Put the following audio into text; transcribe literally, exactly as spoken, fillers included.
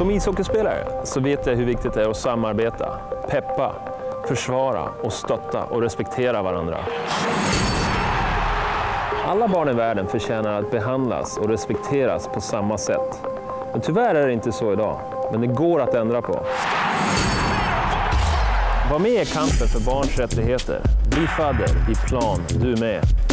Som ishockeyspelare så vet jag hur viktigt det är att samarbeta, peppa, försvara och stötta och respektera varandra. Alla barn i världen förtjänar att behandlas och respekteras på samma sätt. Men tyvärr är det inte så idag, men det går att ändra på. Var med i kampen för barns rättigheter. Bli fadder i Plan, du med.